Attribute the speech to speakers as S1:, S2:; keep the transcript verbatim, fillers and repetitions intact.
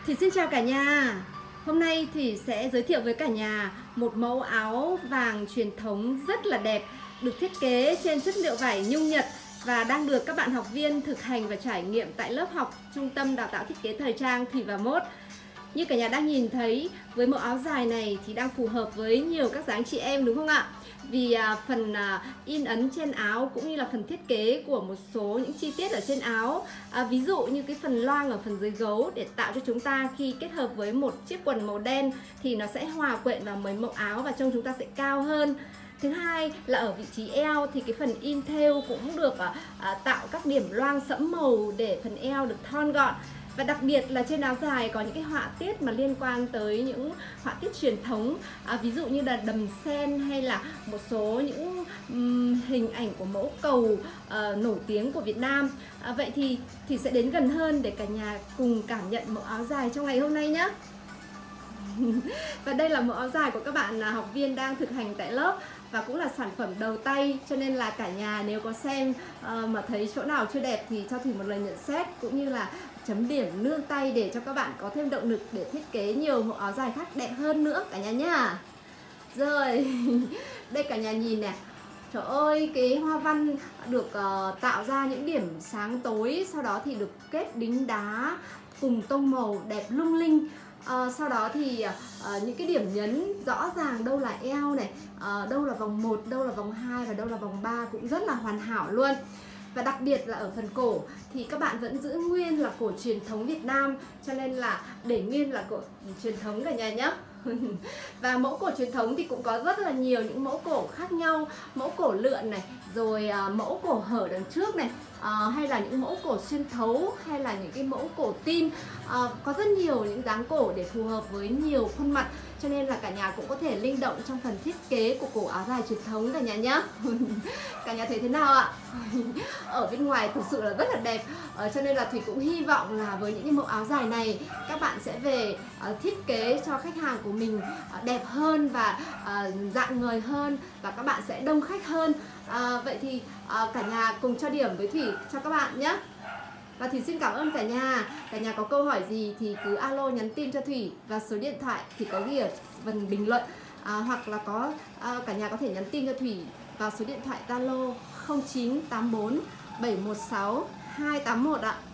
S1: Thì xin chào cả nhà. Hôm nay thì sẽ giới thiệu với cả nhà một mẫu áo vàng truyền thống rất là đẹp, được thiết kế trên chất liệu vải nhung Nhật và đang được các bạn học viên thực hành và trải nghiệm tại lớp học Trung tâm Đào tạo Thiết kế Thời trang Thủy và Mốt. Như cả nhà đang nhìn thấy, với mẫu áo dài này thì đang phù hợp với nhiều các dáng chị em, đúng không ạ? Vì à, phần à, in ấn trên áo cũng như là phần thiết kế của một số những chi tiết ở trên áo, à, ví dụ như cái phần loang ở phần dưới gấu, để tạo cho chúng ta khi kết hợp với một chiếc quần màu đen thì nó sẽ hòa quyện vào mấy mẫu áo và trông chúng ta sẽ cao hơn. Thứ hai là ở vị trí eo thì cái phần in thêu cũng được à, à, tạo các điểm loang sẫm màu để phần eo được thon gọn. Và đặc biệt là trên áo dài có những cái họa tiết mà liên quan tới những họa tiết truyền thống, à, ví dụ như là đầm sen hay là một số những um, hình ảnh của mẫu cầu uh, nổi tiếng của Việt Nam. À, vậy thì thì sẽ đến gần hơn để cả nhà cùng cảm nhận mẫu áo dài trong ngày hôm nay nhé. Và đây là mẫu áo dài của các bạn học viên đang thực hành tại lớp và cũng là sản phẩm đầu tay, cho nên là cả nhà nếu có xem uh, mà thấy chỗ nào chưa đẹp thì cho Thủy một lời nhận xét cũng như là chấm điểm nương tay để cho các bạn có thêm động lực để thiết kế nhiều mẫu áo dài khác đẹp hơn nữa cả nhà nhá. Rồi, đây cả nhà nhìn nè. Trời ơi, cái hoa văn được uh, tạo ra những điểm sáng tối, sau đó thì được kết đính đá cùng tông màu đẹp lung linh. À, sau đó thì à, những cái điểm nhấn rõ ràng, đâu là eo này, à, đâu là vòng một, đâu là vòng hai và đâu là vòng ba cũng rất là hoàn hảo luôn. Và đặc biệt là ở phần cổ thì các bạn vẫn giữ nguyên là cổ truyền thống Việt Nam, cho nên là để nguyên là cổ truyền thống cả nhà nhé. Và mẫu cổ truyền thống thì cũng có rất là nhiều những mẫu cổ khác nhau, mẫu cổ lượn này, rồi à, mẫu cổ hở đằng trước này, à, hay là những mẫu cổ xuyên thấu, hay là những cái mẫu cổ tim, à, có rất nhiều những dáng cổ để phù hợp với nhiều khuôn mặt, cho nên là cả nhà cũng có thể linh động trong phần thiết kế của cổ áo dài truyền thống cả nhà nhé. Cả nhà thấy thế nào ạ? Ở bên ngoài thực sự là rất là đẹp, à, cho nên là Thủy cũng hy vọng là với những cái mẫu áo dài này các bạn sẽ về uh, thiết kế cho khách hàng của mình uh, đẹp hơn và uh, rạng ngời hơn, và các bạn sẽ đông khách hơn. uh, Vậy thì uh, cả nhà cùng cho điểm với Thủy cho các bạn nhé. Và Thủy xin cảm ơn cả nhà. Cả nhà có câu hỏi gì thì cứ alo nhắn tin cho Thủy, và số điện thoại thì có ghi ở phần bình luận, à, hoặc là có à, cả nhà có thể nhắn tin cho Thủy vào số điện thoại Zalo không chín tám bốn bảy một sáu hai tám một ạ.